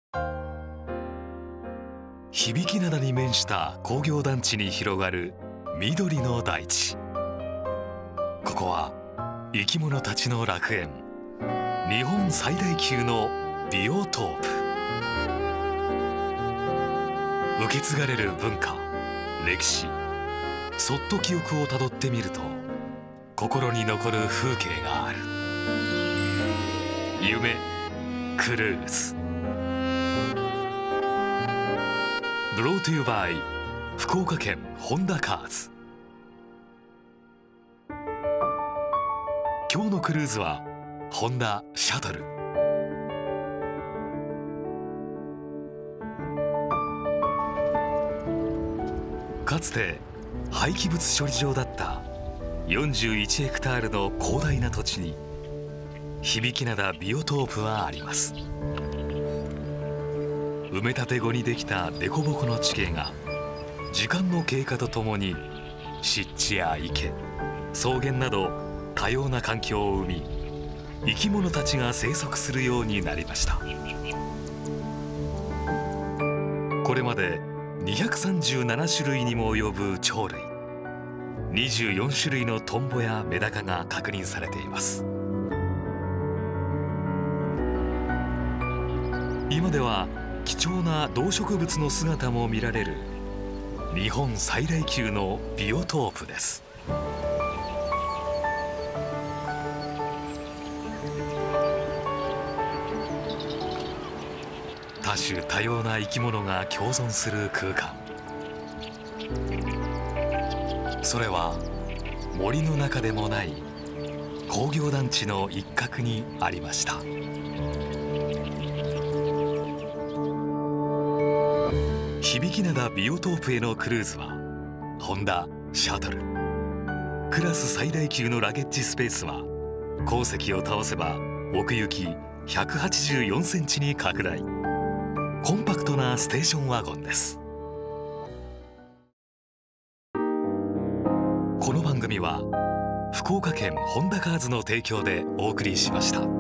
響灘に面した工業団地に広がる緑の大地。ここは生き物たちの楽園、日本最大級のビオトープ。受け継がれる文化、歴史、そっと記憶をたどってみると心に残る風景がある。夢クルーズ。Brought to you by 福岡県ホンダカーズ。今日のクルーズはホンダシャトル。かつて廃棄物処理場だった41ヘクタールの広大な土地に響灘ビオトープはあります。埋め立て後にできた凸凹の地形が時間の経過とともに湿地や池、草原など多様な環境を生み、生き物たちが生息するようになりました。これまで237種類にも及ぶ鳥類、24種類のトンボやメダカが確認されています。今では貴重な動植物の姿も見られる日本最大級のビオトープです。多種多様な生き物が共存する空間。それは森の中でもない工業団地の一角にありました。響灘ビオトープへのクルーズはホンダシャトル。クラス最大級のラゲッジスペースは鉱石を倒せば奥行き184センチに拡大。コンパクトなステーションワゴンです。この番組は福岡県ホンダカーズの提供でお送りしました。